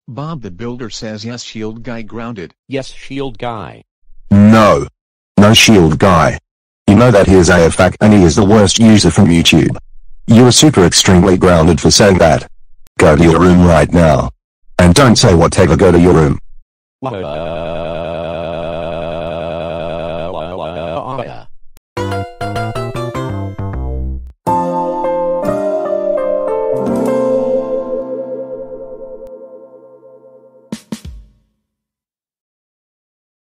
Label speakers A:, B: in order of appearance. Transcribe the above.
A: Bob the Builder says yes, Shield Guy grounded.
B: Yes, Shield Guy.
C: No. No, Shield Guy. You know that he is AFAC and he is the worst user from YouTube. You are super extremely grounded for saying that. Go to your room right now. And don't say whatever, go to your room.